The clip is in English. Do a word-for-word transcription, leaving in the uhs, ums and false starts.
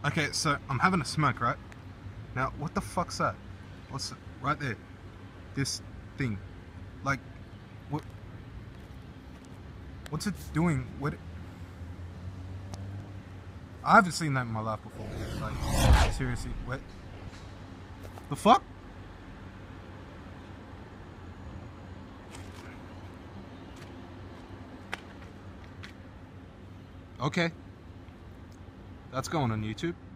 Okay, so I'm having a smoke, right? Now, what the fuck's that? What's it? Right there? This thing. Like, what? What's it doing? What? I haven't seen that in my life before. Like, seriously, what? The fuck? Okay. That's going on YouTube.